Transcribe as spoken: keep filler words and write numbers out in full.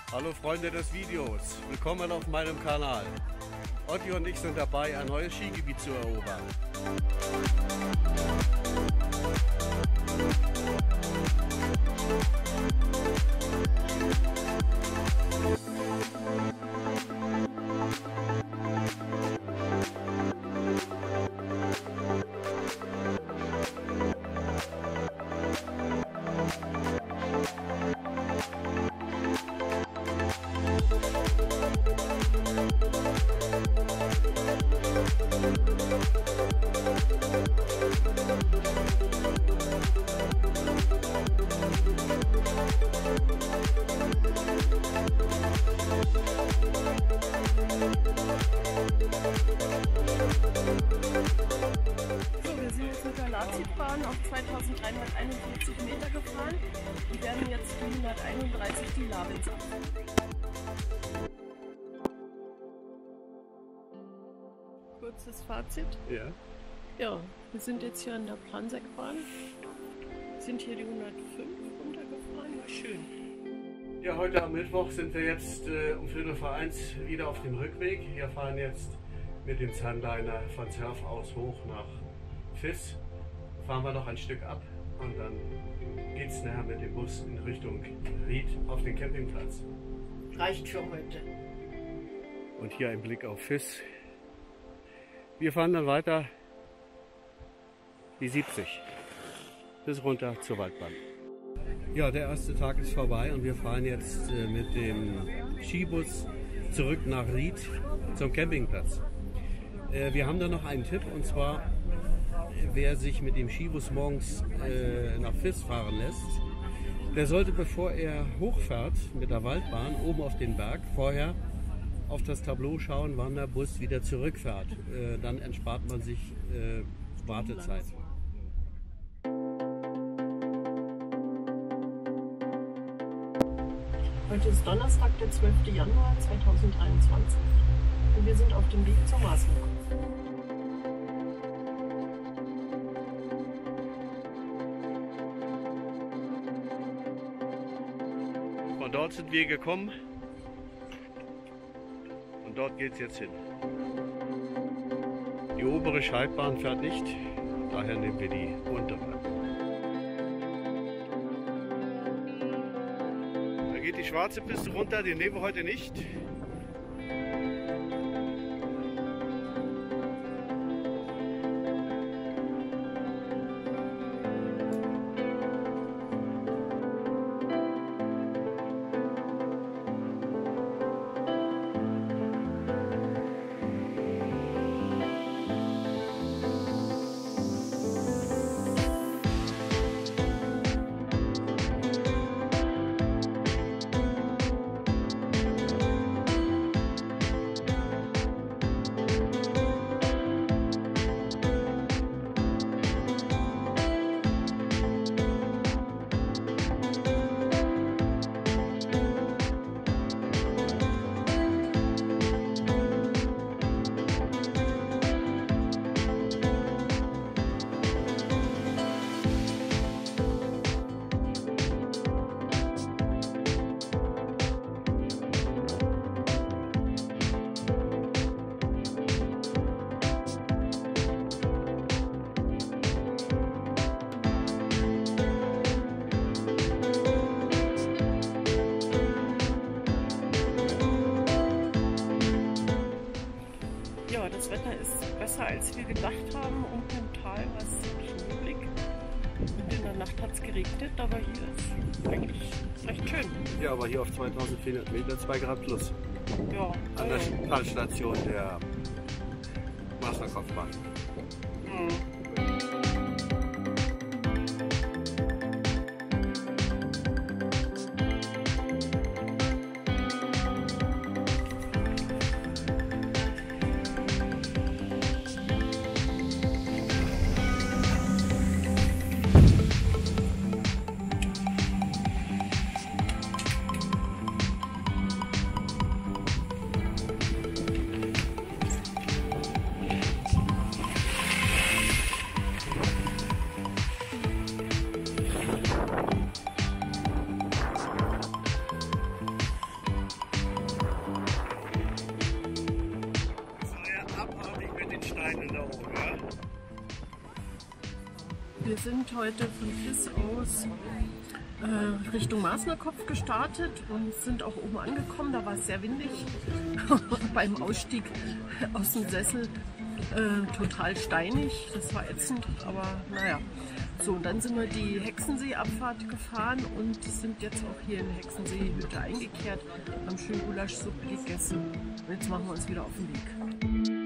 Hallo Freunde des Videos, willkommen auf meinem Kanal. Otti und ich sind dabei, ein neues Skigebiet zu erobern. So, wir sind jetzt mit der Lazitbahn auf zweitausenddreihunderteinundvierzig Meter gefahren und werden jetzt die hunderteinunddreißig die Labitz ab. Kurzes Fazit. Ja. Ja, wir sind jetzt hier an der Planseckbahn. Sind hier die hundertfünf runtergefahren. War schön. Ja, heute am Mittwoch sind wir jetzt äh, um Viertel vor eins wieder auf dem Rückweg. Wir fahren jetzt mit dem Sunliner von Zerf aus hoch nach Fiss. Fahren wir noch ein Stück ab und dann geht es nachher mit dem Bus in Richtung Ried auf den Campingplatz. Reicht für heute. Und hier ein Blick auf Fiss. Wir fahren dann weiter die siebzig bis runter zur Waldbahn. Ja, der erste Tag ist vorbei und wir fahren jetzt äh, mit dem Skibus zurück nach Ried zum Campingplatz. Äh, wir haben da noch einen Tipp, und zwar, wer sich mit dem Skibus morgens äh, nach Fiss fahren lässt, der sollte, bevor er hochfährt mit der Waldbahn oben auf den Berg, vorher auf das Tableau schauen, wann der Bus wieder zurückfährt. Äh, dann erspart man sich äh, Wartezeit. Heute ist Donnerstag, der zwölfte Januar zweitausenddreiundzwanzig und wir sind auf dem Weg zur Maßnahme. Von dort sind wir gekommen und dort geht es jetzt hin. Die obere Schaltbahn fährt nicht, daher nehmen wir die untere. Da geht die schwarze Piste runter, die nehmen wir heute nicht. Ja, das Wetter ist besser, als wir gedacht haben. Unten im Tal war es neblig und in der Nacht hat es geregnet, aber hier ist eigentlich recht schön. Ja, aber hier auf zweitausendvierhundert Meter zwei Grad plus. Ja, An der Talstation der Wasserkopfbahn. Mhm. Seite da oben, ja? Wir sind heute von Fiss aus äh, Richtung Masnerkopf gestartet und sind auch oben angekommen. Da war es sehr windig. Beim Ausstieg aus dem Sessel äh, total steinig. Das war ätzend, aber naja. So, und dann sind wir die Hexensee-Abfahrt gefahren und sind jetzt auch hier in der Hexensee-Hütte eingekehrt, haben schön Gulaschsuppe gegessen und jetzt machen wir uns wieder auf den Weg.